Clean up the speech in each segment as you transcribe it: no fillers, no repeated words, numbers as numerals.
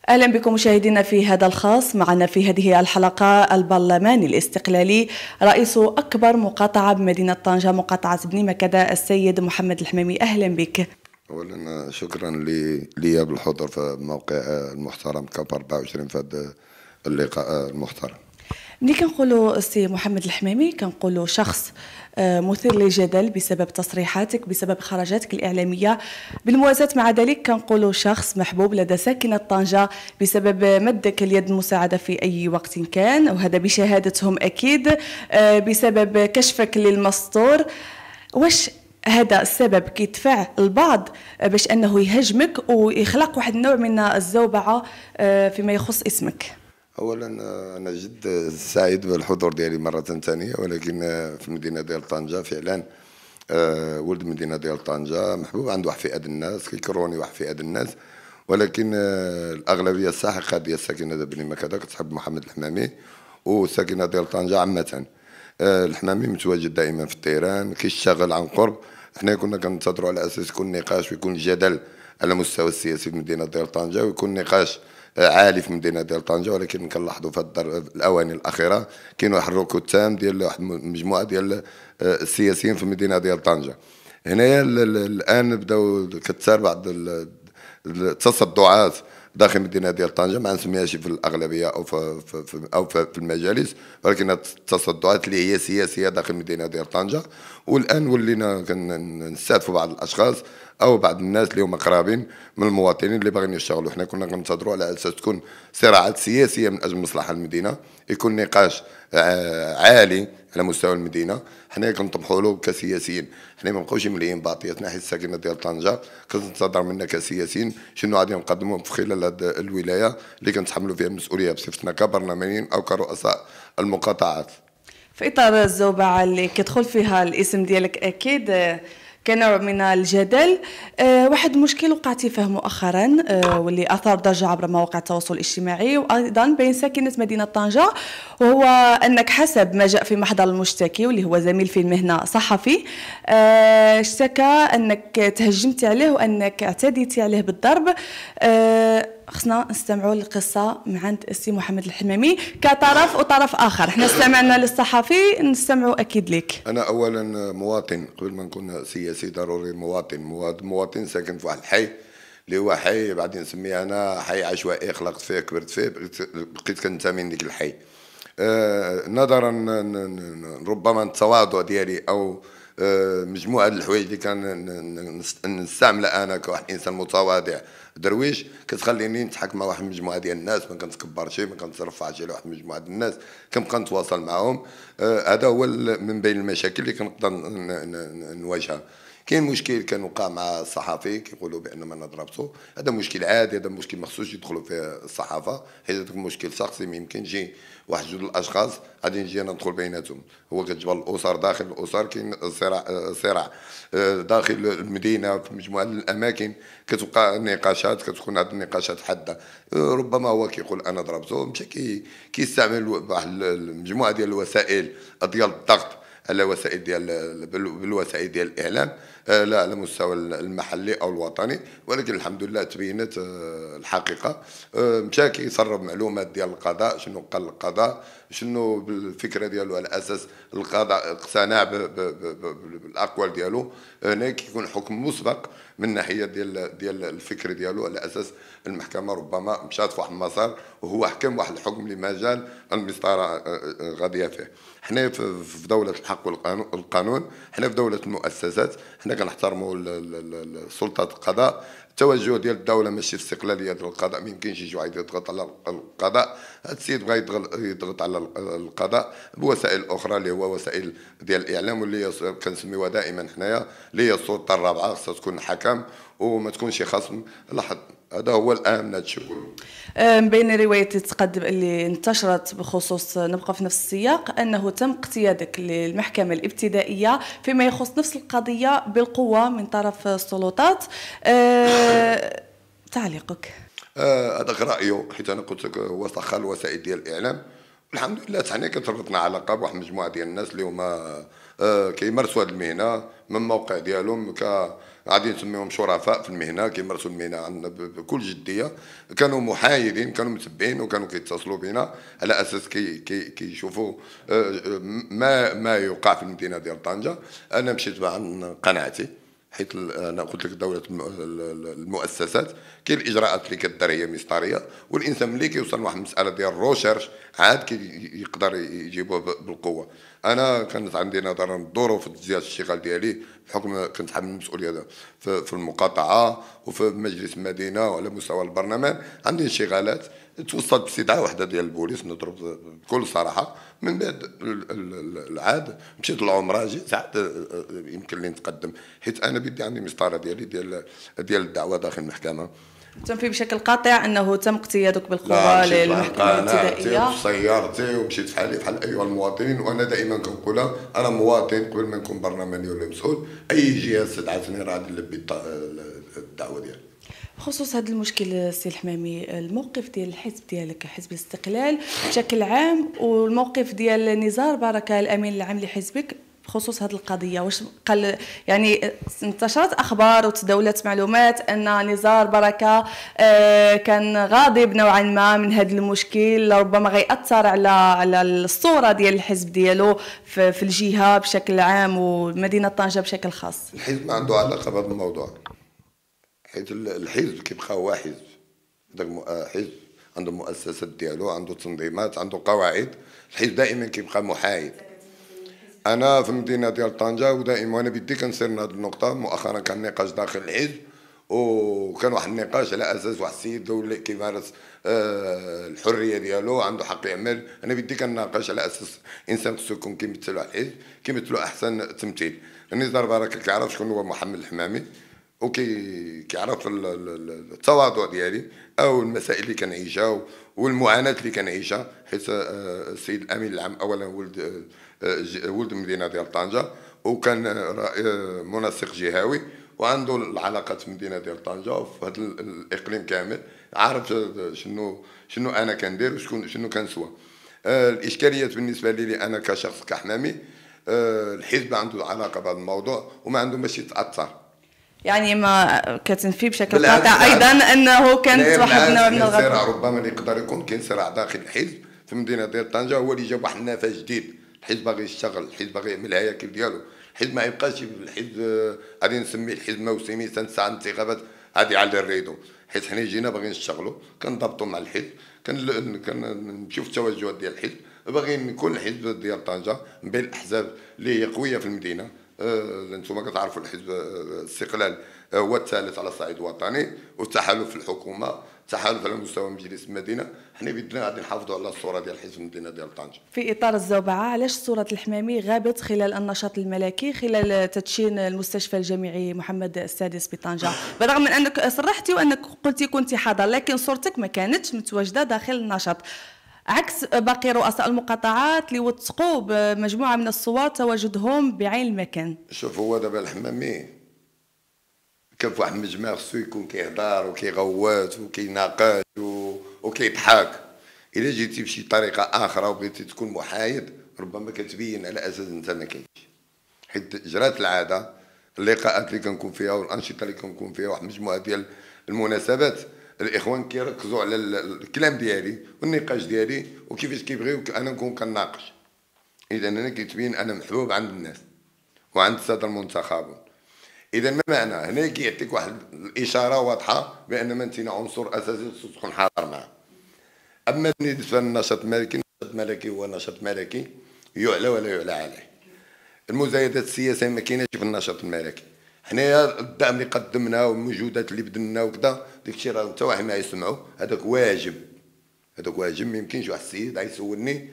أهلا بكم مشاهدينا في هذا الخاص. معنا في هذه الحلقة البرلماني الاستقلالي رئيس أكبر مقاطعة بمدينة طنجة، مقاطعة بني مكدة، السيد محمد الحمامي. أهلا بك. أولا شكرا لي بالحضور في الموقع المحترم كاب 24 في هذا اللقاء المحترم. ملي كنقولوا السي محمد الحمامي كنقولوا شخص مثير للجدل بسبب تصريحاتك، بسبب خرجاتك الإعلامية. بالموازاة مع ذلك كنقولوا شخص محبوب لدى ساكنة طنجة بسبب مدك اليد المساعدة في أي وقت كان، وهذا بشهادتهم أكيد، بسبب كشفك للمستور. واش هذا السبب كيدفع البعض باش أنه يهاجمك ويخلق واحد النوع من الزوبعة فيما يخص اسمك؟ اولا انا جد سعيد بالحضور ديالي مره ثانيه، ولكن في المدينه ديال طنجه فعلا ولد المدينه ديال طنجه محبوب عند واحد فئه الناس، كيكروني واحد فئه الناس، ولكن الاغلبيه الساحقه ديال الساكنه ديال بني مكدة كتحب محمد الحمامي والساكنه ديال طنجه عامه. الحمامي متواجد دائما في التيران، كيشتغل عن قرب. حنا كنا كننتظروا على اساس يكون نقاش ويكون جدل على المستوى السياسي في المدينه ديال طنجه، ويكون نقاش عالي في المدينه ديال طنجه، ولكن كنلاحظوا في الاواني الاخيره كاين واحد الركود تام ديال واحد المجموعه ديال السياسيين في المدينه ديال طنجه. هنايا الان بداو كتسار بعض التصدعات داخل المدينه ديال طنجه، ما نسميهاش في الاغلبيه او في المجالس، ولكن التصدعات اللي هي سياسيه داخل المدينه ديال طنجه. والان ولينا كنستهدفوا بعض الاشخاص او بعض الناس اللي هما قرابين من المواطنين اللي باغيين يشتغلوا. حنا كنا كنتظروا على اساس تكون صراعات سياسيه من اجل مصلحه المدينه، يكون نقاش عالي على مستوى المدينه. حنا كنطمحوا له كسياسيين، حنا ما نبقاوش مليين باطياتنا حيت الساكنه ديال طنجه كتنتظر منا كسياسيين شنو غادي نقدموا في خلال هذه الولايه اللي كنتحملوا فيها المسؤوليه بصفتنا كبرلمانيين او كرؤساء المقاطعات. في إطار الزوبعة اللي كيدخل فيها الاسم ديالك أكيد كنوع من الجدل، واحد المشكل وقعتي فيه مؤخرا واللي أثار ضجة عبر مواقع التواصل الاجتماعي وأيضا بين ساكنة مدينة طنجة، وهو أنك حسب ما جاء في محضر المشتكي واللي هو زميل في المهنة صحفي، اشتكى أنك تهجمت عليه وأنك اعتديتي عليه بالضرب. خصنا نستمعوا للقصة من عند السي محمد الحمامي كطرف وطرف آخر. احنا استمعنا للصحفي، نستمعوا أكيد لك. أنا أولا مواطن، قبل ما نكون سياسي ضروري مواطن ساكن في واحد الحي اللي هو حي بعدين نسميه أنا حي عشوائي، خلقت فيه كبرت فيه، بقيت كنتمي لديك الحي. نظرا ربما التواضع ديالي أو مجموعة الحوايج اللي كان نستعملها أنا كواحد إنسان متواضع درويش، كتخليني نتحكم مع واحد المجموعه ديال الناس، ما كنتكبرش، ما كنترفعش على واحد المجموعه ديال الناس، كنبقى نتواصل معاهم. هذا هو من بين المشاكل اللي كنقدر نواجهها. كاين مشكل كان وقع مع الصحفي كيقولوا بان انا ضربته، هذا مشكل عادي، هذا مشكل ما خصوش يدخلوا فيه الصحافه، حيت هذاك مشكل شخصي. ما يمكنش يجي واحد جوج الاشخاص غادي نجي انا ندخل بيناتهم. هو كتجبر الاسر، داخل الاسر كاين صراع داخل المدينه في مجموعه الاماكن، كتوقع نقاشات، كتكون هذه النقاشات حاده. ربما هو كيقول انا ضربته، مشى كيستعمل واحد المجموعه ديال الوسائل ديال الضغط على وسائل بالوسائل ديال الاعلام، لا على المستوى المحلي او الوطني، ولكن الحمد لله تبينت الحقيقه. مشى كيسرب معلومات ديال القضاء، شنو قال القضاء، شنو بالفكره ديالو، على اساس القضاء اقتنع بالاقوال ديالو. هنا كيكون حكم مسبق من ناحيه ديال الفكر ديالو، على اساس المحكمه ربما مشات في واحد المسار وهو حكم واحد الحكم اللي مازال المسطره غاديه فيه. حنا في دوله الحق والقانون، حنا في دوله المؤسسات، حنا كنحترموا سلطه القضاء. التوجه ديال الدوله ماشي الاستقلاليه ديال القضاء، ما يمكنش يجي واحد يضغط على القضاء. هذا السيد بغى يضغط على القضاء بوسائل اخرى اللي هو وسائل ديال الاعلام، واللي كنسميوها دائما حنايا اللي هي السلطه الرابعه، خصها تكون حكم وما تكونش خصم لحد. هذا هو الاهم من هذا الشيء كله. من بين الروايات اللي انتشرت بخصوص، نبقى في نفس السياق، أنه تم اقتيادك للمحكمة الابتدائية فيما يخص نفس القضية بالقوة من طرف السلطات. تعليقك؟ هذاك رأيه، حيت أنا قلت لك هو سخر الوسائل ديال الإعلام، الحمد لله حنا كتربطنا علاقه بواحد المجموعه ديال الناس اللي هما كيمارسوا هذه المهنه من الموقع ديالهم غادي نسميهم شرفاء في المهنه، كيمارسوا المهنه عندنا بكل جديه. كانوا محايدين، كانوا متبعين، وكانوا كيتصلوا بنا على اساس كيشوفوا ما يوقع في المدينه ديال طنجه. انا مشيت عن قناعتي، حيث انا قلت لك دوله المؤسسات كاين الاجراءات اللي كدار هي مسطريه، والانسان ملي كيوصل لواحد المساله ديال الروشيرش عاد يقدر يجيبوه بالقوه. انا كانت عندي نظرا الظروف ديال الاشتغال ديالي بحكم كنت حامل المسؤوليه في المقاطعه وفي مجلس المدينه وعلى مستوى البرلمان، عندي انشغالات. توصلت باستدعاء وحده ديال البوليس، نضرب بكل صراحه. من بعد العاد مشيت للعمره، جيت عاد يمكن لي نتقدم، حيت انا بدي عندي مسطره ديالي ديال الدعوه داخل المحكمه. تنفي بشكل قاطع انه تم اقتيادك بالقوه للمحكمه الابتدائيه. سيارتي ومشيت بحال ايها المواطنين. وانا دائما كنقولها، انا مواطن قبل ما نكون برلماني ولا مسؤول. اي جهه استدعتني راه غادي نلبي الدعوه ديالي. بخصوص هذا المشكل سي الحمامي، الموقف ديال الحزب ديالك حزب الاستقلال بشكل عام، والموقف ديال نزار بركه الامين العام لحزبك بخصوص هذه القضيه، واش قال يعني انتشرت اخبار وتداولت معلومات ان نزار بركه كان غاضب نوعا ما من هذا المشكل، ربما غيأثر على الصوره ديال الحزب ديالو في الجهه بشكل عام ومدينه طنجه بشكل خاص؟ الحزب ما عنده علاقه بهذا الموضوع، حيت الحزب كيبقى هو حزب. داك حزب عنده مؤسسات ديالو، عنده تنظيمات، عنده قواعد. الحزب دائما كيبقى محايد. انا في المدينه ديال طنجه ودائما وانا بدي كنسير من هذه النقطه. مؤخرا كان نقاش داخل الحزب، وكان واحد النقاش على اساس واحد السيد اللي كيمارس الحريه ديالو، عنده حق يعمل. انا بدي كنناقش على اساس انسان خصو يكون كيمثل واحد الحزب، كيمثلوا احسن تمثيل. نزار بركه كيعرف شكون هو محمد الحمامي، كيعرف التواضع ديالي او المسائل اللي كنعيشها والمعاناه اللي كنعيشها. حيت السيد الامين العام اولا ولد المدينه ديال طنجه، وكان منسق جهوي، وعنده العلاقات في المدينه ديال طنجه وفي هذا الاقليم كامل. عارف شنو انا كندير وشنو كنسوى. الاشكاليات بالنسبه لي انا كشخص كحمامي، الحزب عنده علاقه بهذا الموضوع وما عنده باش يتاثر. يعني ما كتنفي بشكل قاطع ايضا انه كانت واحد النوع من الصراع، ربما اللي يقدر يكون كاين صراع داخل الحزب في المدينه ديال طنجه هو اللي جاب واحد النفس جديد. الحزب باغي يشتغل، الحزب باغي يعمل الهياكل ديالو. الحزب ما يبقاش الحزب غادي نسميه الحزب موسمي، ساعه الانتخابات غادي يعلي الريدو. حيت حنا جينا باغيين نشتغلوا، كنضبطوا مع الحزب، كنمشيو في التوجهات ديال الحزب، باغيين يكون الحزب ديال طنجه من بين الاحزاب اللي هي قويه في المدينه. انتم كتعرفوا الحزب الاستقلال هو الثالث على الصعيد الوطني، والتحالف في الحكومه، تحالف على مستوى مجلس المدينه. حنا بدنا غادي نحافظوا على الصوره ديال حزب المدينه ديال طنجه. في اطار الزوبعه، علاش صوره الحمامي غابت خلال النشاط الملكي خلال تدشين المستشفى الجامعي محمد السادس بطنجه؟ بالرغم من انك صرحتي وانك قلتي كنت حاضر، لكن صورتك ما كانتش متواجده داخل النشاط، عكس باقي رؤساء المقاطعات اللي وثقوا بمجموعه من الصور تواجدهم بعين المكان. شوف، هو دابا الحمامي كان في واحد المجمع خصو يكون كيهضر وكيغوت وكيناقش وكيضحك. الا جيتي بشي طريقه اخرى وبغيتي تكون محايد، ربما كتبين على اساس انت ما كاينش. حيت جرات العاده اللقاءات اللي كنكون فيها والانشطه اللي كنكون فيها واحد المجموعه ديال المناسبات، الاخوان كيركزوا على الكلام ديالي والنقاش ديالي وكيفاش كيبغيو انا نكون كناقش. اذا انا كيتبين انا محبوب عند الناس وعند الساده المنتخبون. اذا ما معنى هنا كيعطيك واحد الاشاره واضحه بان ما انت عنصر اساسي خصك تكون حاضر معاه. اما بالنسبه للنشاط الملكي، النشاط الملكي هو نشاط ملكي يعلى ولا يعلى عليه. المزايدات السياسيه ما كايناش في النشاط الملكي. حنايا الدعم اللي قدمناه والمجهودات اللي بذلنا وكذا، داك الشيء راه حتى واحد ما يسمعوا. هذاك واجب، هذاك واجب. ما يمكنش واحد السيد غيسولني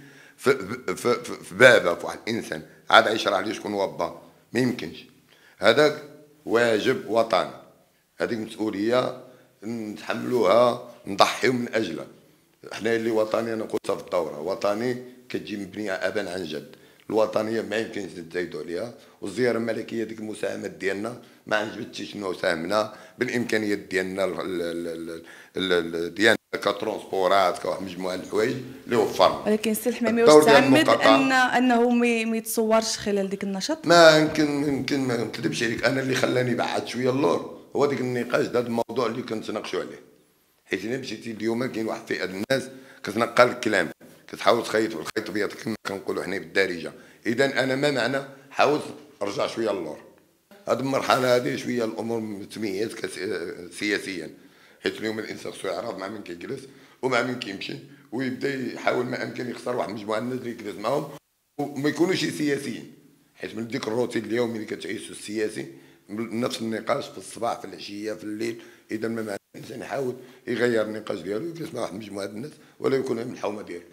في بابه في واحد الانسان عاد يشرح لي شكون هو با، ما يمكنش. هذاك واجب وطني، هذيك مسؤوليه نتحملوها، نضحيو من اجلها. حنا اللي وطني، انا قلتها في الدوره، وطني كتجي مبنيه ابا عن جد. الوطنيه ما يمكنش نزايدوا عليها. والزياره الملكيه ديك المساهمات ديالنا ما عجبتش شنو ساهمنا بالامكانيات ديالنا ديالنا كترونسبورات كواحد مجموعه د الحوايج اللي وفرنا. ولكن السي الحمامي واش تعمد انه ما يتصورش خلال ديك النشاط؟ ما يمكن ما نكذبش عليك، انا اللي خلاني بعد شويه اللور هو ديك النقاش هذا الموضوع اللي كنتناقشوا عليه. حيت الا مشيتي اليوم كاين واحد فئه الناس كتنقل الكلام، كتحاول تخيط بالخيط بيض كما كنقولوا حنا بالدارجه. اذا انا ما معنى حاولت نرجع شويه اللور. هذه المرحله هذه شويه الامور متميز سياسيا، حيت اليوم الانسان خصو يعرف مع من كيجلس ومع من كيمشي، ويبدا يحاول ما امكن يختار واحد مجموعه الناس اللي يجلس معاهم وما يكونوش سياسيين. حيت من ديك الروتين اليومي اللي كتعيشو السياسي نفس النقاش في الصباح في العشيه في الليل. اذا ما معنى الانسان يحاول يغير النقاش ديالو ويجلس مع واحد مجموعه الناس ولا يكون من الحومه ديالو.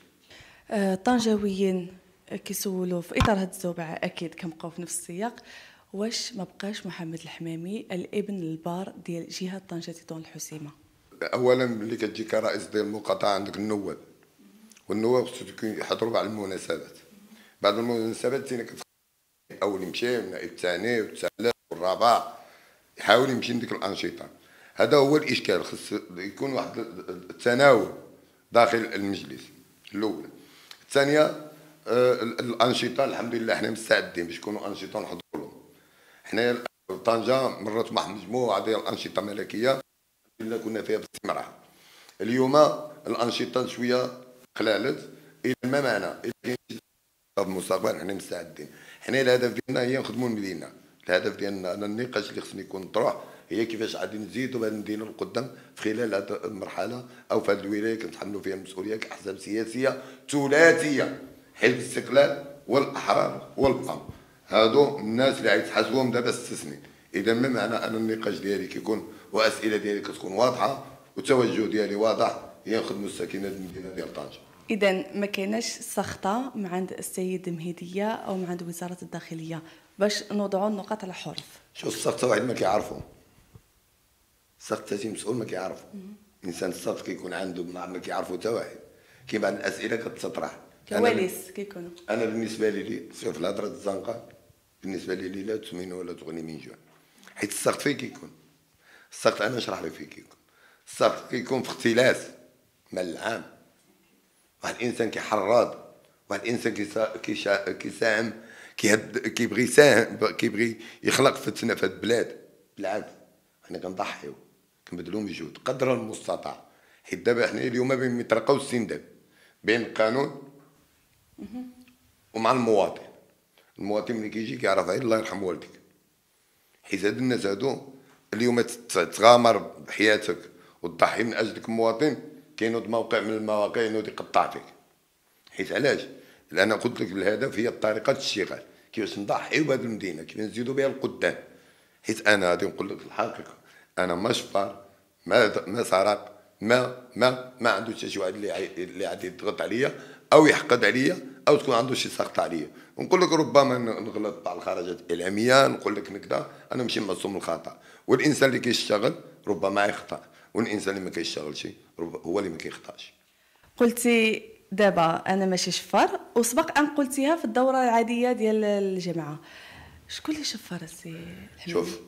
طنجاويين كيسولوا في اطار هذه الزوبعه اكيد كنبقاو في نفس السياق، واش ما بقاش محمد الحمامي الابن البار ديال جهه طنجه تيطون الحسيمه؟ اولا ملي كتجي كرئيس ديال المقاطعه عندك النواب، والنواب خصو يحضروا على المناسبات. بعد المناسبات تينا اول يمشي النائب الثاني والثالث والرابع يحاول يمشي لديك الانشطه. هذا هو الاشكال، خص يكون واحد التناوب داخل المجلس الاول. الثانيه الانشطه الحمد لله حنا مستعدين باش يكونوا انشطه نحضروا لهم. حنا طنجه مرت مع مجموعه ديال الانشطه ملكيه اللي كنا فيها باستمرار. اليوم الانشطه شويه قلالت، الى ما معنى الى في المستقبل حنا مستعدين. حنا الهدف ديالنا هي نخدموا المدينه، الهدف ديالنا انا النقاش اللي خصني يكون طروح هي كيفاش غادي نزيدوا بهذه المدينه القدام في خلال هذه المرحله او في هذه الولايه كنتحملوا فيها المسؤوليه كاحزاب سياسيه ثلاثيه، حزب الاستقلال والاحرار والقام. هادو الناس اللي غيتحاسبوهم دابا 6 سنين. اذا ما معنى انا النقاش ديالي كيكون واسئله ديالي كتكون واضحه والتوجه ديالي واضح، هي نخدموا السكينه المدينه ديال طنجه. اذا ما كايناش سخطه من عند السيد مهديه او من عند وزاره الداخليه باش نوضعوا النقاط على حروف. شوف السخطه واحد ما كيعرفو، السخط تاع مسؤول ما كيعرفو. الانسان السخط كيكون عنده ما كيعرفو حتى واحد. كاين بعض الاسئله كتطرح كواليس كيكونوا. انا بالنسبه لي شوف الهضره الزنقه بالنسبه لي لا تسمن ولا تغني من جوع. حيت السخط فين كيكون؟ السخط انا نشرح لك فين كيكون. السخط كيكون في اختلاس مع العام. واحد الانسان كيحرض، واحد الانسان كيساهم كيبغي يساهم كيبغي يخلق فتنه في هذه البلاد. بالعكس حنا كنضحيو كنبذلوا مجهود قدر المستطاع. حيت دابا حنا اليوم بين يطرقوا السنداب بين القانون ومع المواطن. المواطن ملي كيجي كيعرف غير الله يرحم والديك. حيت هاد الناس هادو اليوم تغامر بحياتك وتضحي من اجلك مواطن، كاين موقع من المواقع ينوض يقطع فيك. حيت علاش؟ لان قلت لك الهدف هي طريقه الاشتغال، كيفاش نضحيو بهذه المدينه كيفاش نزيدوا بها القدام. حيت انا غادي نقول لك الحقيقه، انا ما شفار ما سرق ما عنده حتى شي واحد اللي غادي يضغط عليا او يحقد عليا او تكون عنده شي سخط عليا. نقول لك ربما نغلط على الخرجات الاعلاميه، نقول لك نكذا، انا ماشي معصوم من الخطا. والانسان اللي كيشتغل ربما يخطا، والانسان اللي ما كيشتغلش هو اللي ما كيخطاش. قلتي دابا انا ماشي شفار، وسبق ان قلتيها في الدوره العاديه ديال الجامعه. شكون اللي شفار السي الحمامي؟ شوف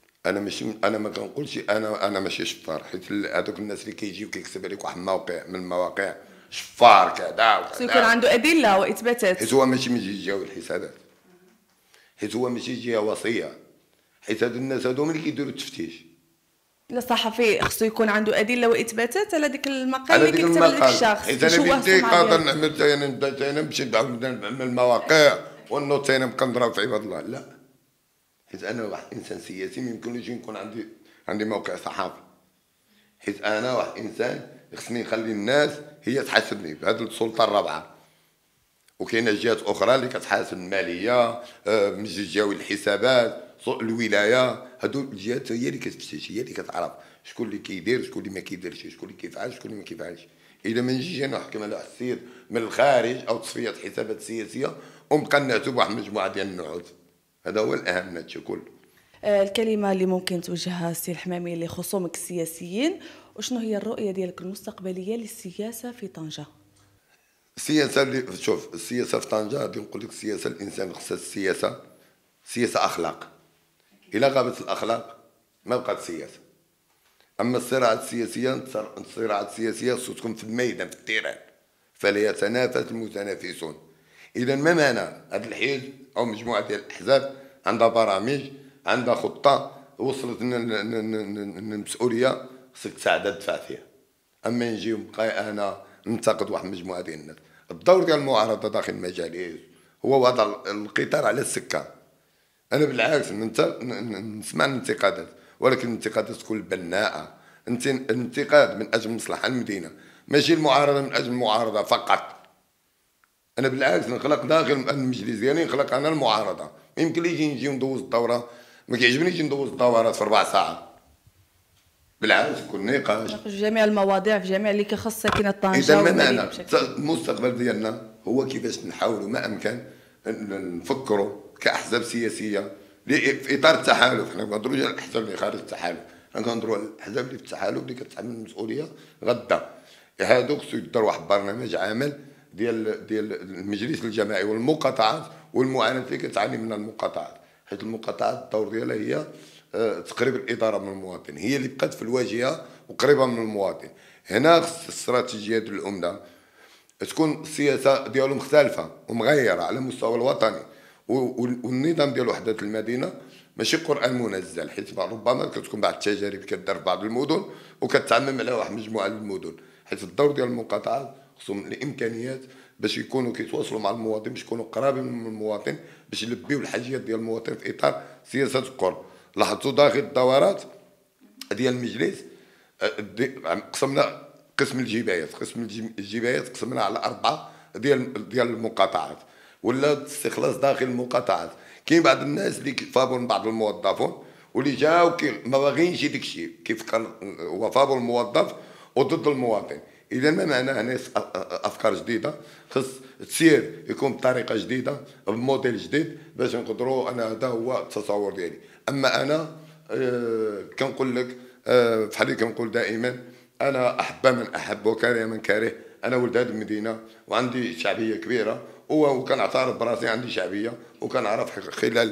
انا ما كنقولش انا ماشي شفار، حيت هذوك الناس اللي كيجيو كيكتب عليك واحد الموقع من المواقع شفار كذا وكذا، يكون عنده ادله واثباتات. حيت هو ماشي من جهه الحسابات، حيت هو ماشي جهه وصيه. حيت هاد الناس هادو اللي كيديروا التفتيش. الصحفي خصو يكون عنده ادله واثباتات على ديك المقال اللي كيكتب على ديك الشخص. حيت انا بدي قادر نعمل انا نمشي نعمل المواقع ونوض انا نبقى نضرب في عباد الله، لا. حيت انا واحد انسان سياسي ما يمكنليش نكون عندي موقع صحافي. حيت انا واحد انسان خصني نخلي الناس هي تحاسبني بهذه السلطه الرابعه. وكاينه جهات اخرى اللي كتحاسب الماليه، مجلس الجهوي للحسابات، الولايه. هادو الجهات هي اللي كتفتش، هي اللي كتعرف شكون اللي كيدير شكون اللي ما كيديرش، شكون اللي كيفعل شكون اللي ما كيفعلش. اذا ما نجيش انا نحكم على واحد السيد من الخارج او تصفيه حسابات سياسيه ونبقى نعتب بواحد المجموعه ديال النعوت، هذا هو الاهم من هادشي كله. الكلمه اللي ممكن توجهها السي الحمامي لخصومك السياسيين، وشنو هي الرؤيه ديالك المستقبليه للسياسه في طنجه؟ السياسه اللي شوف السياسه في طنجه غادي نقول لك السياسه الانسان خصها سياسه اخلاق. الا غابت الاخلاق ما بقات سياسه. اما الصراعات السياسيه خصو تكون في الميدان في التيران، فليتنافس المتنافسون. اذا ما معنى هذا الحزب او مجموعه ديال الاحزاب عندها برامج، عندها خطه وصلت المسؤوليه، خصك تساعدها تدفع فيها. اما نجي ونبقى انا ننتقد واحد المجموعه ديال الناس. الدور ديال المعارضه داخل المجالس هو وضع القطار على السكه. انا بالعكس نسمع الانتقادات، ولكن الانتقادات تكون بناءه، الانتقاد من اجل مصلحه المدينه، ماشي المعارضه من اجل المعارضه فقط. انا بالعكس نخلق داخل المجلس ديالي، نخلق انا المعارضه. ما يمكن ليش نجي ندوز الدوره، ما كيعجبنيش ندوز الدورات في 4 ساعات. بالعكس يكون نقاش في جميع المواضيع، في جميع اللي كيخص ساكنه طنجه. اذا ما المستقبل ديالنا هو كيفاش نحاولوا ما امكن نفكروا كاحزاب سياسيه في اطار التحالف. حنا كنهضروا على الاحزاب اللي خارج التحالف، حنا كنهضروا على الاحزاب اللي في التحالف اللي كتحمل المسؤوليه غدا. هادوك خصو يدار واحد البرنامج عمل ديال المجلس الجماعي والمقاطعات والمعاناه اللي كتعاني منها المقاطعات، حيت المقاطعات الدور ديالها هي تقريب الاداره من المواطن، هي اللي بقات في الواجهه وقريبه من المواطن. هنا خص الاستراتيجيه ديال العمده تكون السياسه ديالو مختلفه ومغيره على المستوى الوطني، والنظام ديال وحده المدينه ماشي قران منزل، حيت ربما كتكون بعض التجارب كدار في بعض المدن وكتعمم على واحد مجموعه المدن. حيت الدور ديال المقاطعات خصهم الامكانيات باش يكونوا كيتواصلوا مع المواطن، باش يكونوا قرابين من المواطن، باش يلبيو الحاجيات ديال المواطن في اطار سياسه القرب. لاحظتوا داخل الدورات ديال المجلس قسمنا قسم الجبايات، قسمنا على 4 ديال المقاطعات، ولا استخلاص داخل المقاطعات. كاين بعض الناس اللي فابوا بعض الموظفون واللي جاو ما باغيينش داك الشيء، كيفكر هو فابوا الموظف وضد المواطن. اذا ما معنى هنا افكار جديده خص تسير يكون بطريقه جديده بموديل جديد باش نقدروا. انا هذا هو التصور ديالي. اما انا كنقول لك بحال اللي كنقول دائما، انا احب من احب وكاره من كاره. انا ولد هذه المدينه وعندي شعبيه كبيره، وكنعترف براسي عندي شعبيه، وكنعرف خلال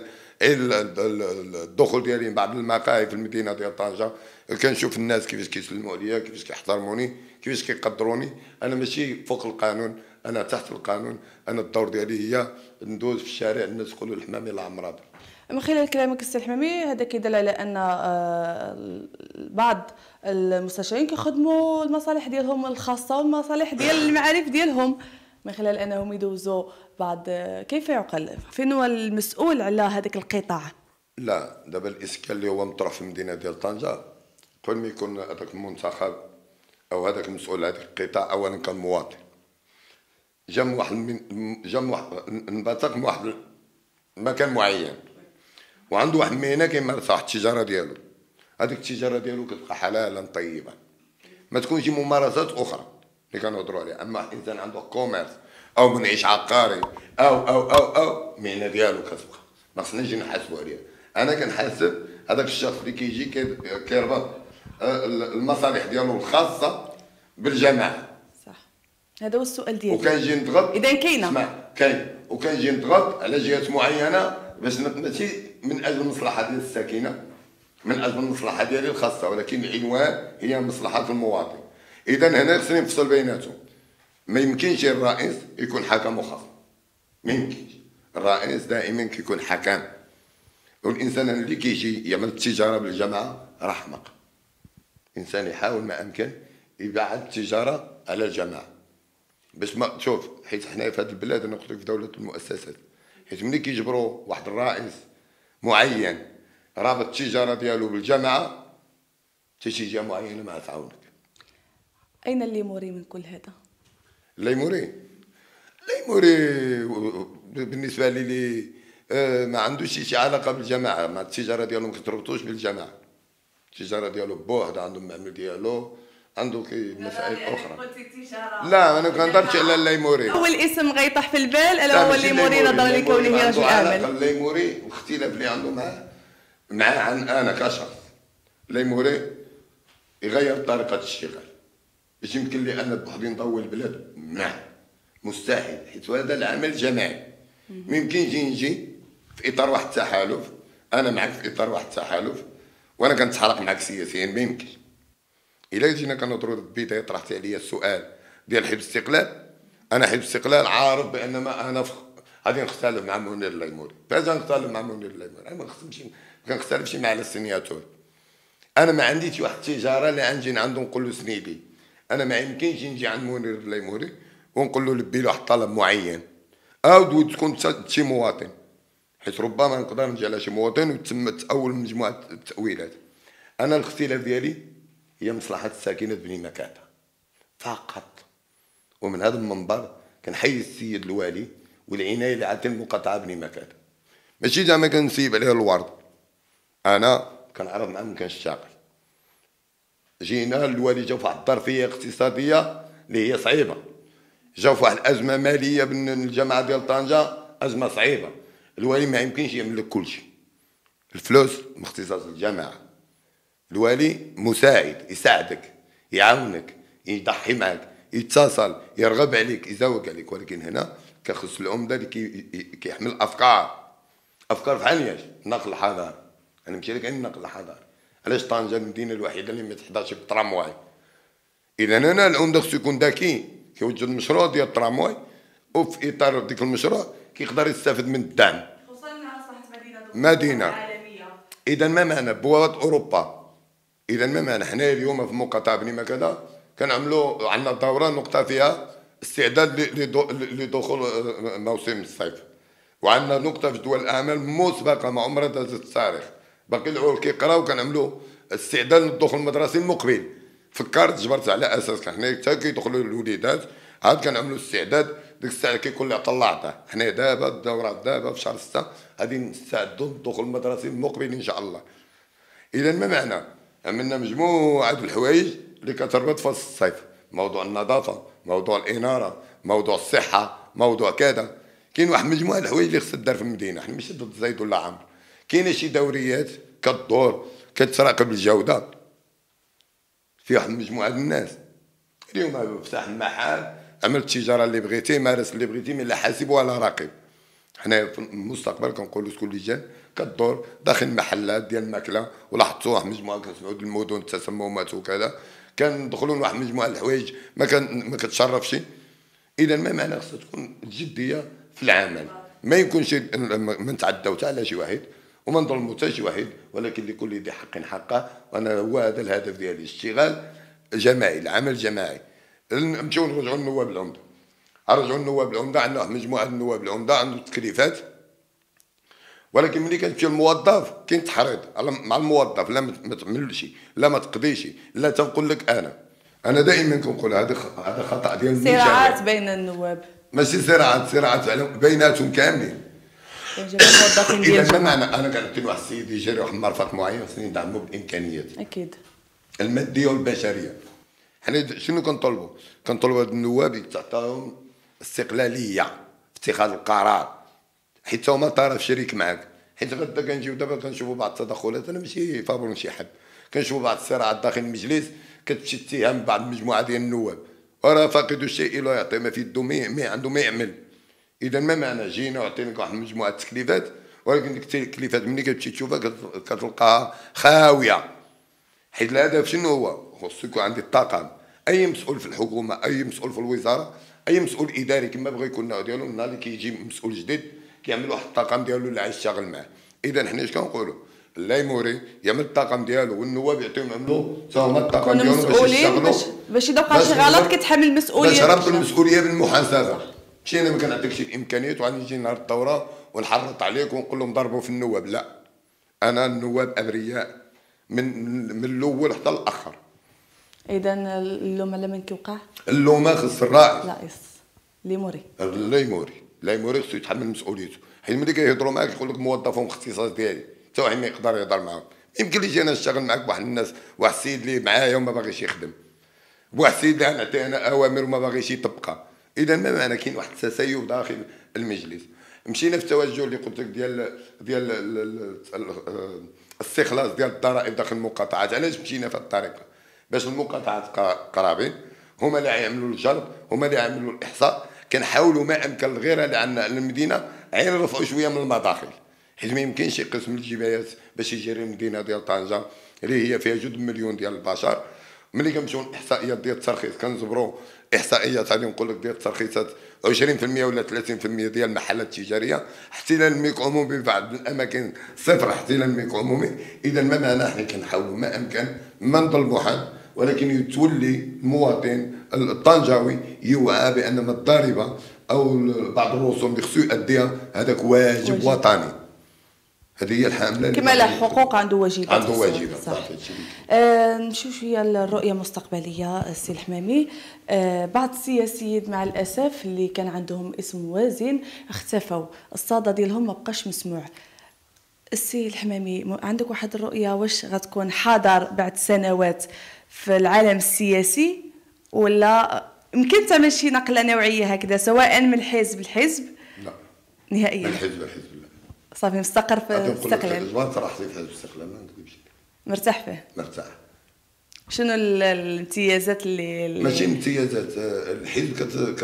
الدخول ديالي بعض المقاهي في المدينه ديال طنجه كنشوف الناس كيفاش كيسلموا عليا، كيفاش كيحترموني، كيفاش كيقدروني. انا ماشي فوق القانون، انا تحت القانون. انا الدور ديالي هي ندوز في الشارع الناس يقولوا الحمامي لا عمرها. من خلال كلامك السي الحمامي هذا كيدل على ان بعض المستشارين كيخدموا المصالح ديالهم الخاصه والمصالح ديال المعارف ديالهم من خلال انهم يدوزوا بعض. كيف يعقل؟ فين هو المسؤول على هذاك القطاع؟ لا دابا الاسكان اللي هو مطروح في المدينه ديال طنجه، قبل ما يكون هذاك المنتخب او هذاك المسؤول على هذاك القطاع، اولا كان مواطن جا من انبثق من واحد مكان معين، وعنده واحد المهنه كيمارس واحد التجاره ديالو. هذيك التجاره ديالو كتبقى حلالا طيبا، ما تكونش ممارسات اخرى اللي كنهضروا عليها. اما انسان عنده كوميرس او منعش عقاري او المهنه ديالو كتبقى، ما خصناش نجي نحاسبوا عليها. انا كنحاسب هذاك الشخص اللي كيجي كيربط المصالح ديالو الخاصه بالجماعه. صح، هذا هو السؤال ديالي. وكنجي نضغط، اذا كاينه اسمع كاين، وكنجي نضغط على جهات معينه باش ماشي من اجل المصلحه ديال الساكنه، من اجل المصلحه ديالي الخاصه، ولكن العنوان هي مصلحه المواطن. اذا هنا خصني نفصل بيناتهم. ما يمكنش الرئيس يكون حكم وخصم، ما يمكنش. الرئيس دائما كيكون حكم، والانسان اللي كيجي يعمل التجاره بالجماعه راه احمق. انسان يحاول ما امكن يبعد التجاره على الجماعه باش ما تشوف. حيت حنايا في هذه البلاد، انا قلت لك في دوله المؤسسات، حيت ملي كيجبروا واحد الرئيس معين رابط التجاره ديالو بالجماعه، حتى شي جهه معينه ما تعاونك. اين الليموري من كل هذا؟ الليموري بالنسبه لي ما عندوش شي علاقه بالجماعه، مع التجاره ديالو ما كتربطوش بالجماعه. التجاره ديالو بوحده، عنده المعمل ديالو، عنده مسائل اخرى. لا انا ما كنهضرش على الليموري. اول اسم غيطيح في البال الا هو الليموري، نظرا لكونه رجل عامل. الليموري واختلاف اللي عنده معاه عن انا كشخص. الليموري يغير طريقه الاشتغال. باش يمكن لي انا بوحدي نضوي البلاد؟ نعم مستحيل، حيت هذا العمل جماعي. ما يمكنش نجي في اطار واحد التحالف، انا معك في اطار واحد التحالف وانا كنتحرك معك سياسيا، ما يمكنش. الا جينا كنهضروا البدايه طرحتي عليا السؤال ديال حزب الاستقلال، انا حزب الاستقلال عارف بان ما انا غادي نختلف مع منير الليموري. فاش غنختلف مع منير الليموري؟ انا ما كنختلفش مع السينياتور. انا ما عنديش واحد التجاره اللي غنجي عنده نقول له سنيدي. انا ما يمكنش نجي عند منير الليموري ونقول له لبي له واحد الطلب معين او تكون شي مواطن، حيت ربما نقدر نجي على شي مواطن وتم تاول مجموعه التاويلات. انا الاختلاف ديالي هي مصلحه الساكنه بني مكاته فقط. ومن هذا المنبر كنحيي السيد الوالي والعنايه اللي عطى المقاطعه بني مكاته، ماشي زعما كنسيب عليه الورد. انا كنعرف معاه من كنشتغل. جينا الوالي جا في واحد الظرفيه اقتصاديه اللي هي صعيبه، جا في واحد الازمه ماليه بالجامعه ديال طنجه، ازمه صعيبه. الوالي ما يمكنش يعمل لك كل شيء، الفلوس من اختصاص الجامعه. الوالي مساعد، يساعدك، يعاونك، يضحي معك، يتصل، يرغب عليك، يزوق عليك. ولكن هنا كخص العمده اللي كيحمل افكار بحال ياش النقل الحضاري. انا ماشي لك النقل الحضاري. علاش طنجه المدينه الوحيده اللي ما تحضرش بالترامواي؟ اذا انا العمده خصو يكون ذكي، كيوجد مشروع ديال الترامواي وفي اطار ديك المشروع كيقدر يستافد من الدعم. وصلنا اصبحت مدينه عالميه. اذا ما معنى بوابه اوروبا؟ اذا ما معنى حنا اليوم في مقاطعه بني مكاده كنعملوا عندنا دوره نقطه فيها استعداد لدخول موسم الصيف، وعندنا نقطه في جدول الاعمال مسبقه ما عمرها دازت التاريخ. باقي العول كيقراو كنعملوا استعداد للدخول المدرسي المقبل. فكرت جبرت على اساس حنا حتى كيدخلوا الوليدات عاد كنعملوا استعداد. ديك الساعه كيكون اللي عطى الله عطاه. حنا دابا الدوره دابا في شهر 6 غادي نستعدوا للدخول المدرسي المقبل ان شاء الله. اذا ما معنى عملنا مجموعه الحوايج اللي كتربط في الصيف، موضوع النظافه، موضوع الاناره، موضوع الصحه، موضوع كذا. كاين واحد مجموعه الحوايج اللي خصها تدار في المدينه. حنا ماشي ضد زيد ولا عمرو، كاينه شي دوريات كتدور كتراقب الجوده في واحد مجموعه الناس. اليوم فتح محل، عمل التجاره اللي بغيتي، مارس اللي بغيتي، من لا حاسب ولا راقب. حنا في المستقبل كنقولوا شكون اللي جا كدور داخل المحلات ديال الماكله. ولاحظتوا واحد مجموعه كنسمعوا المدن التسممات وكذا كندخلوا لواحد مجموعه الحوايج ما كتشرفش. اذا ما معنى خصها تكون الجديه في العمل، ما يكونش ما نتعداو حتى على شي واحد وما نظلموا حتى شي واحد، ولكن لكل ذي حق حقه. وانا هو هذا الهدف ديالي، اشتغال جماعي، العمل جماعي. نمشيو نرجعوا للنواب العمده. رجعوا النواب العمده، عندنا واحد مجموعه النواب العمده عنده تكليفات، ولكن ملي كتمشي للموظف كاين تحريض مع الموظف. لا ما تعملش، لا ما تقضيش، لا تنقول لك انا دائما كنقول هذا خطا ديال صراعات بين النواب، ماشي صراعات بيناتهم كاملين. اذا ما معنى انا كنعطي واحد السيد يجري واحد المرفق معين خصني ندعمو بالامكانيات اكيد الماديه والبشريه. حنا شنو كنطلبوا؟ كنطلبوا هاد النواب تعطاهم استقلاليه في اتخاذ القرار، حيت هما طرف شريك معاك. حيت غدا كنجيو دابا كنشوفوا بعض التدخلات، انا ماشي فابور شي حد، كنشوفوا بعض الصراعات داخل المجلس كتمشي تتهم بعض المجموعه ديال النواب وراه فاقد الشيء لا يعطي، ما في يدو ما عنده ما يعمل. اذا ما معنى جينا وعطيناك واحد مجموعه التكليفات، ولكن ديك التكليفات ملي كتمشي تشوفها كتلقاها خاويه. حيت الهدف شنو هو؟ خصو يكون عندي الطاقم، اي مسؤول في الحكومه، اي مسؤول في الوزاره، اي مسؤول اداري كما بغى يكون النوع ديالو. النهار اللي كيجي مسؤول جديد كيعمل واحد الطاقم ديالو اللي عايز يشتغل معاه. اذا حنا اش كنقولوا؟ الليموري يعمل الطاقم ديالو والنواب يعطيهم يعملوا حتى هما الطاقم ديالهم باش يشتغلوا، باش اذا وقع شي غلط كتحمل المسؤوليه، باش ربط المسؤوليه بالمحاسبه. ماشي انا ما كنعطيكش الامكانيات وغادي نجي نهار الدوره ونحرط عليك ونقول لهم ضربوا في النواب. لا، انا النواب ابرياء من الاول حتى الاخر. اذا اللومه لمن كيوقع؟ اللومه خص الرئيس الليموري خصو يتحمل مسؤوليته. حيت ملي كيهضروا معاك يقول لك موظفهم اختصاص ديالي، حتى واحد ما يقدر يهضر معاهم. يمكن لي انا نشتغل معاك بواحد الناس، واحد السيد اللي معايا وما باغيش يخدم، بواحد السيد اللي نعطيه انا اوامر وما باغيش يطبقها. اذا ما معنى كاين واحد التسيب داخل المجلس. مشينا في التوجه اللي قلت لك ديال الاستخلاص ديال الضرائب داخل المقاطعات. علاش مشينا في الطريقه؟ باش المقاطعات قرابين هما اللي يعملوا الجرد، هما اللي يعملوا الاحصاء. كنحاولوا ما امكن الغيره اللي عندنا المدينه غير نرفعوا شويه من المداخل، حيت ما يمكنش قسم الجبايات باش يجري المدينه ديال طنجه اللي هي فيها جوج مليون ديال البشر ملي كنمشيو الاحصائيات ديال الترخيص كنجبروا احصائيات عليهم نقول لك ديال الترخيصات 20% ولا 30% ديال المحلات التجاريه احتلال الملك عمومي في بعض الاماكن صفر احتلال الملك عمومي. اذا ما معناه حنا كنحاولوا ما امكن ما نظلموا حد، ولكن يتولي المواطن الطنجاوي يوعى بان الضريبه او بعض الرسوم اللي خصو يؤديها هذاك واجب وطني. هذه هي الحامله كما له حقوق عنده واجبات. عنده واجبات صح. نشوف شويه الرؤيه المستقبليه السي الحمامي. بعض السياسيين مع الاسف اللي كان عندهم اسم وازن اختفوا، الصدى ديالهم ما بقاش مسموع. السي الحمامي عندك واحد الرؤيه واش غتكون حاضر بعد سنوات في العالم السياسي، ولا يمكن تعمل شي نقله نوعيه هكذا سواء من حزب لحزب؟ لا نهائيا من حزب لحزب لا. صافي مستقر في الاستقلال. صراحه في حزب الاستقلال ما نكذبش، مرتاح فيه. مرتاح. شنو الامتيازات اللي ماشي امتيازات، الحزب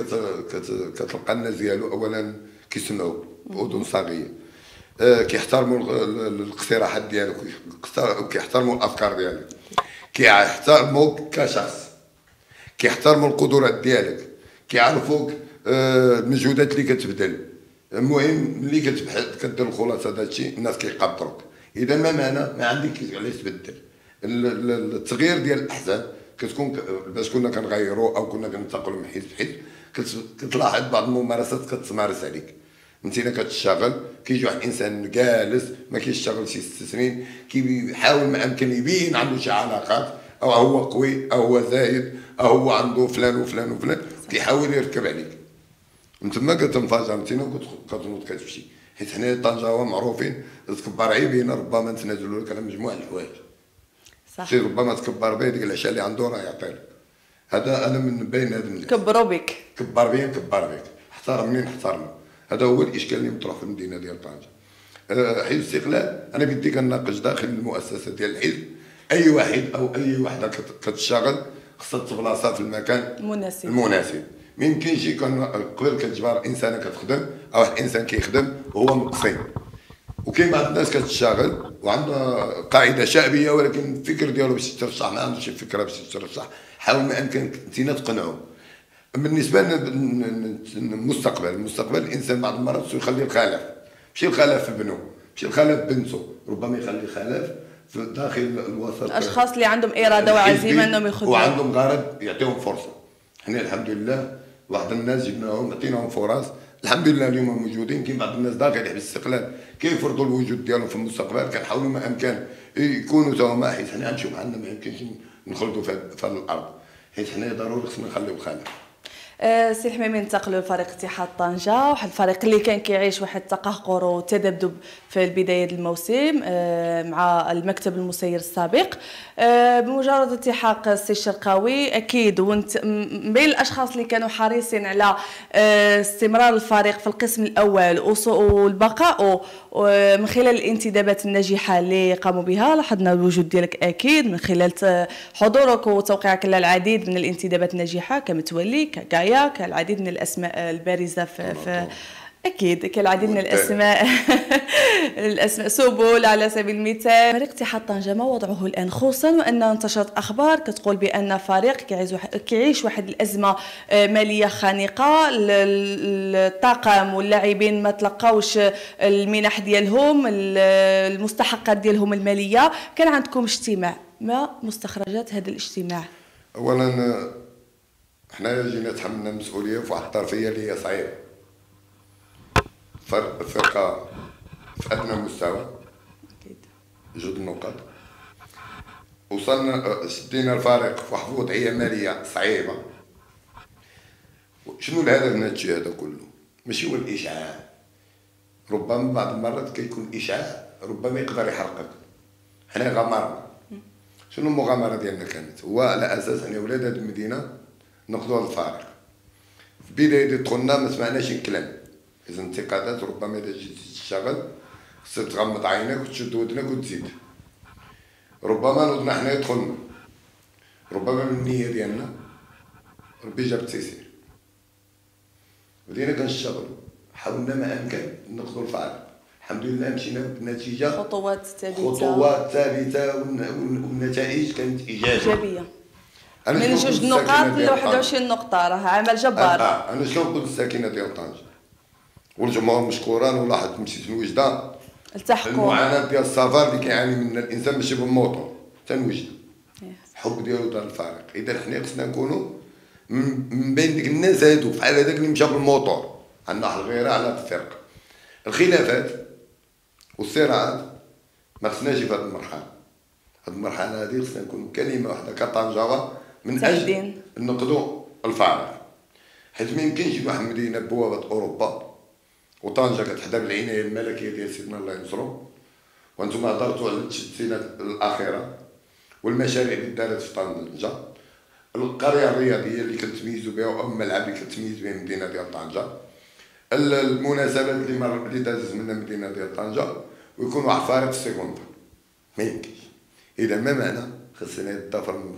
كتلقى الناس ديالو اولا كيسمعوا باذن صاغيه، كيحترموا الاقتراحات ديالك، كيحترموا الافكار ديالك، كيحترموك كشخص، كيحترموا القدرات ديالك، كيعرفوك المجهودات اللي كتبذل. المهم ملي كدير الخلاصه هذا الشيء الناس كيقدروك. اذا ما معنى ما عندك علاش تبدل. التغيير ديال الاحزاب كتكون باش كنا كنغيروا او كنا كننتقلوا من حزب لحزب كتلاحظ بعض الممارسات كتمارس عليك. انت الا كتشتغل كيجي واحد الانسان جالس ما كيشتغلش شي 6 سنين كيحاول ما امكن يبين عنده شي علاقات، او هو قوي او هو زايد او هو عنده فلان وفلان وفلان كيحاول يركب عليك. من تما كتنفجر انت كتنوض كتمشي. حيت حنا طنجاوه معروفين تكبر عيبين ربما نتنازلوا لك على مجموعه الحوايج. صح. شي ربما تكبر به ديك العشاء اللي عنده راه يعطيك. هذا انا من بين هاد الناس. كبروا بك. كبر بيا كبر بك، احترمني نحترمه. هذا هو الاشكال اللي مطروح في المدينه ديال طنجه. حزب الاستقلال انا بدي كناقش داخل المؤسسه ديال الحزب اي واحد او اي وحده كتشتغل خصها تبلاصه في المكان المناسب. ما يمكنش يكون قبل كتجبر انسانه كتخدم او واحد الانسان كيخدم وهو مقصي. وكاين بعض الناس كتشتغل وعندها قاعده شعبيه ولكن الفكر ديالو باش يترشح ما عندوش فكره باش يترشح. حاول ما امكن انت تقنعو. بالنسبه للمستقبل الانسان بعض المرات خصو يخلي الخلف، ماشي الخلف في ابنه، ماشي الخلف بنته، ربما يخلي خلف في داخل الوسط. الاشخاص اللي عندهم اراده وعزيمه انهم يخدموا وعندهم غرض يعطيهم فرصه. حنا الحمد لله واحد الناس جبناهم عطيناهم فرص الحمد لله اليوم موجودين. كاين بعض الناس داخل حزب الاستقلال كيفرضوا الوجود ديالهم في المستقبل. كنحاولوا ما امكن يكونوا تا هما، حيت حنا غنمشيو بحالنا ما يمكنش نخلطوا في الارض، حيت حنا ضروري خصنا نخليو الخلف. سي الحمامي انتقلوا لفريق اتحاد طنجة، واحد الفريق اللي كان كيعيش واحد التقهقر وتذبذب في البداية الموسم مع المكتب المسير السابق. بمجرد التحاق السي الشرقاوي اكيد وانت من بين الاشخاص اللي كانوا حريصين على استمرار الفريق في القسم الاول والبقاء من خلال الانتدابات الناجحه اللي قاموا بها. لاحظنا الوجود ديالك اكيد من خلال حضورك وتوقيعك على العديد من الانتدابات الناجحه كمتولي كغايا كالعديد من الاسماء البارزه في اكيد كالعديد من الاسماء سبل على سبيل المثال. فريق اتحاد طنجة ما وضعه الان، خصوصا وان انتشرت اخبار كتقول بان فريق كيعيش واحد الازمه ماليه خانقه، الطاقم واللاعبين ما تلقاوش المنح ديالهم المستحقات ديالهم الماليه. كان عندكم اجتماع، ما مستخرجات هذا الاجتماع؟ اولا حنا جينا تحملنا المسؤوليه في واحد الطرفيه اللي هي صعيبه. فرقه في ادنى مستوى اكيد جوج النقط، وصلنا شدينا الفريق في واحد الوضعيه ماليه صعيبه. شنو الهدف من هادشي هذا كله؟ ماشي هو الاشعاع، ربما بعض المرات كيكون اشعاع ربما يقدر يحرقك. حنا غامرنا. شنو المغامره ديالنا كانت؟ هو على اساس ان ولاد هاد المدينه نقضوا الفارق. في بدايه دخلنا ما سمعناش الكلام، اذا انتقادات ربما اذا جيت تشتغل خصك تغمض عينك وتشد ودنك وتزيد. ربما نوضنا حنا دخلنا، ربما من النيه ديالنا ربي جاب التيسير، بدينا كنشتغلوا، حاولنا ما امكن نقضوا الفارق. الحمد لله مشينا بنتيجه، خطوات ثابته والنتائج كانت ايجابيه. من جوج نقاط ل 21 نقطة، راه عمل جبار. انا شنو نقول الساكنة ديال طنجة والجمهور مشكورا، ولاحظت مشيت لوجدة التحقوا المعاناة ديال السفر اللي كيعاني منها الانسان ماشي بالموطور حتى لوجدة. الحب ديالو دار الفارق. اذا حنا خصنا نكونوا من بين ديك الناس هادو بحال هذاك اللي مشى بالموطور. عندنا واحد الغيره على هاد الفرقه. الخلافات والصراعات ما خصناش في هاد المرحله. هاد المرحله هادي خصنا نكونوا كلمه واحده كطنجاوه من اجل نقضوا الفارق، حيت ما يمكنش واحد مدينه بوابه اوروبا وطنجه كتحظى بالعنايه الملكيه ديال سيدنا الله ينصرو، وانتم هضرتوا على التجسيدات الاخيره والمشاريع اللي دارت في طنجة، القرية الرياضية اللي كنتميزوا بها أو الملعب اللي كتميز به المدينة ديال طنجة، المناسبات اللي دازت منها المدينة ديال طنجة، ويكون واحد فارق السيكوندا. ما يمكنش. إذا ما معنى خصنا يتضافر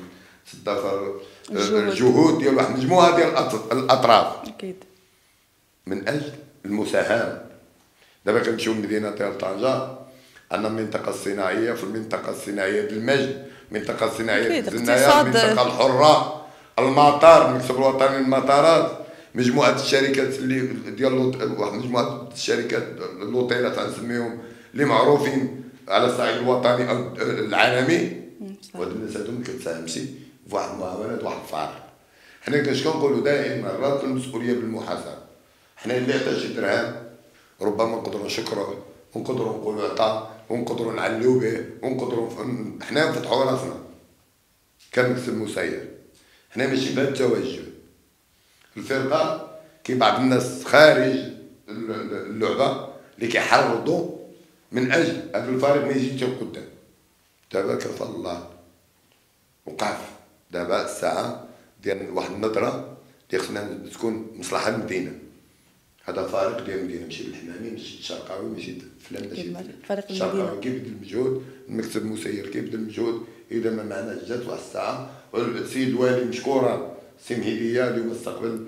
الجهود ديال واحد المجموعة ديال الأطراف. أكيد. من أجل المساهمة. دابا كنمشيو للمدينة ديال طنجة، عندنا المنطقة الصناعية، في المنطقة الصناعية ديال المجد، المنطقة الصناعية ديال الزنايا، المنطقة الحرة، المطار، المكتب الوطني للمطارات، مجموعة الشركات اللي ديال واحد مجموعة الشركات اللوطيلات غنسميهم اللي معروفين على الصعيد الوطني أو العالمي. وهاد الناس هادو ما كتساهمش في واحد المعاونات واحد الفارق. حنا كاش كنقولوا دائما رابط المسؤولية بالمحاسبة. حنا اللي عطا شي درهم ربما نقدروا نشكروه ونقدروا نقولوا عطا ونقدروا نعليو به ونقدروا حنا نفتحوا راسنا كمكتب مسير. حنا ماشي بهذا التوجه. الفرقه كاين بعض الناس خارج اللعبه اللي كيحرضوا من اجل هذا الفريق ما يجيش قدام. دابا كفى الله وقف. دابا الساعه ديال واحد النظره اللي خصنا تكون مصلحه المدينه. هذا فارق ديال المدينه، ماشي بالحمامي، ماشي الشرقاوي، ماشي فلان، ماشي فريق الشرقاوي كيبذل المجهود، المكتب المسير كيبذل المجهود. اذا ما معناش جات واحد الساعه والسيد الوالي مشكورا سي مهيديه اللي هو استقبل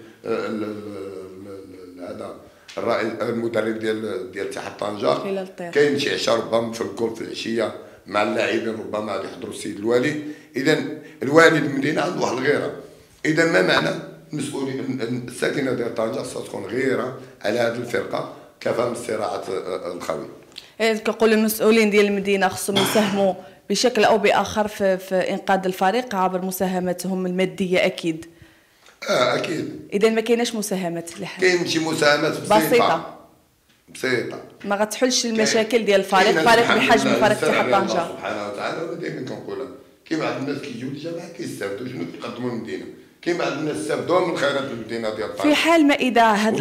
هذا الرائد المدرب ديال اتحاد طنجة، كاين شي عشاء ربما في الكل في العشيه مع اللاعبين ربما غادي يحضروا السيد الوالي. اذا الوالي المدينه عنده واحد الغيره. اذا ما معنى المسؤولين الساكنه ديال طنجة خصها تكون غيره على هذه الفرقه كفى من الصراعات الخاويه. كنقولوا المسؤولين ديال المدينه خصهم يساهموا بشكل او باخر في انقاذ الفريق عبر مساهمتهم الماديه اكيد. اكيد. اذا ما كايناش مساهمات لحد كاين شي مساهمات بسيطه ما غتحلش المشاكل ديال الفريق، فريق بحجم فريق اتحاد طنجة سبحانه وتعالى. وانا دائما كنقولها، كاين بعض الناس كيجيو للجامعه كيستافدوا شنو كيقدموا للمدينه، كاين بعض الناس استافدوا من خيرات المدينه ديال طنجة. في حال ما اذا هاد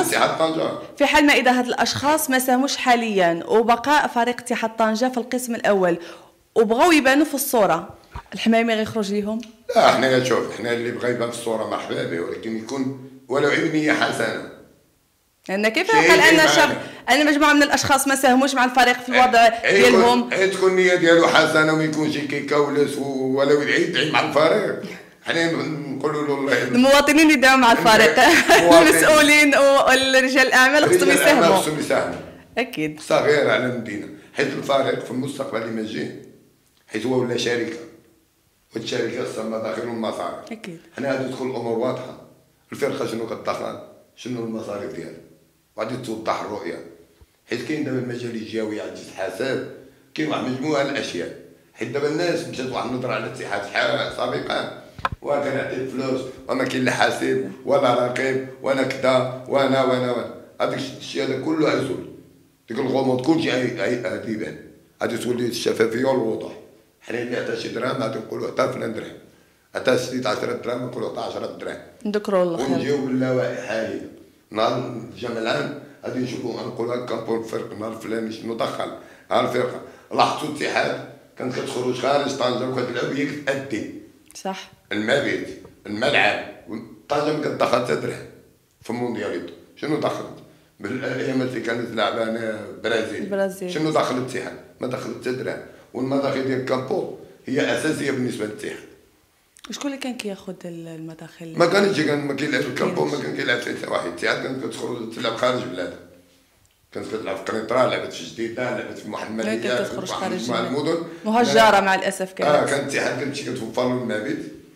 الاشخاص ما ساهموش حاليا وبقاء فريق اتحاد طنجة في القسم الاول وبغاو يبانوا في الصوره، الحمامي غيخرج ليهم؟ لا، حنا شوف، حنا اللي بغى يبان في الصوره مرحبا به، ولكن يكون ولو علميه حسنه. لان كيف قال ان مجموعه من الاشخاص ما ساهموش مع الفريق في الوضع ديالهم، تكون النيه ديالو حسنه وما يكونش كيكولس ولو يدعي مع الفريق. حنا نقولوا له الله المواطنين يدعوا مع الفريق المسؤولين ورجال الاعمال خصهم يساهموا. اكيد صغير على المدينه، حيت الفريق في المستقبل اللي ماجي حيت هو ولا شركه، والشركه خصها مداخل والمصاريف. اكيد حنا غادي تكون الامور واضحه. الفرقه شنو كتدخل، شنو المصاريف ديالها، وغادي توضح الرؤيه. حيت كاين دابا المجال الجوي عند الحساب، كاين واحد مجموعه من الاشياء. حيت دابا الناس مشات واحد النظره على الاتحاد سابقا، وكنعطي فلوس وما كاين لا حاسب ولا رقيب وانا كذا وانا هذاك الشيء هذا كله غيزول. ديك الغموض كلشي غادي يبان، غادي تولي الشفافيه والوضوح. حنا اللي عطا شي درهم غادي نقولوا عطا فلان درهم، عطا سيدي 10 دراهم نقولوا عطا 10 دراهم، نذكروا الله خير ونجيو باللاوعي حاليا. نهار الجمع العام غادي نشوفوا نقولوا كنقول الفرق النهار الفلاني شنو دخل ها الفرقه. لاحظتوا الاتحاد كانت كتخرج خارج طنجة وكتلعب هي كتأدي صح. المبيت، الملعب، طنجة ما كتدخل حتى درهم في الموندياليتو. شنو دخلت؟ بالايام اللي كانت لعبانه البرازيل شنو دخل الاتحاد؟ ما دخل حتى درهم. والمداخل ديال الكامبو هي اساسيه بالنسبه للاتحاد. وشكون اللي كان كياخذ المداخل؟ ما كانش ما كيلعب الكامبو، ما كان كيلعب حتى واحد. الاتحاد كانت كتخرج تلعب خارج بلادها، كانت كتلعب في قنيطره، لعبت في جديده، لعبت في محمديه، كانت كتخرج خارج مع المدن مهجره مع الاسف. كانت كان الاتحاد كتمشي كتوفر له المبيت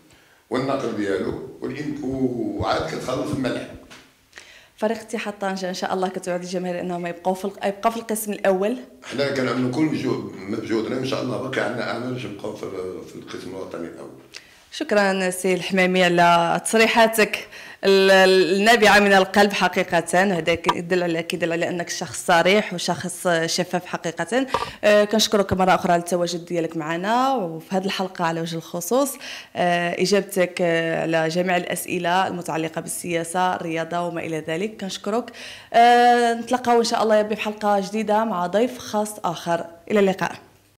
والنقل ديالو وعاد كتخلص الملح. فريق اتحاد طنجة ان شاء الله كتوعد الجماهير انهم يبقاو في القسم الاول. حنا كنعملوا كل بجهدنا ان شاء الله، باقي عندنا امل باش نبقاو في القسم الوطني الاول. شكرا سي الحمامي على تصريحاتك النابعه من القلب حقيقه، هذا كيدل على انك شخص صريح وشخص شفاف حقيقه. كنشكرك مره اخرى على التواجد ديالك معنا وفي هذه الحلقه على وجه الخصوص، اجابتك على جميع الاسئله المتعلقه بالسياسه الرياضه وما الى ذلك. كنشكرك. نتلاقاو ان شاء الله يا ربي في حلقه جديده مع ضيف خاص اخر. الى اللقاء.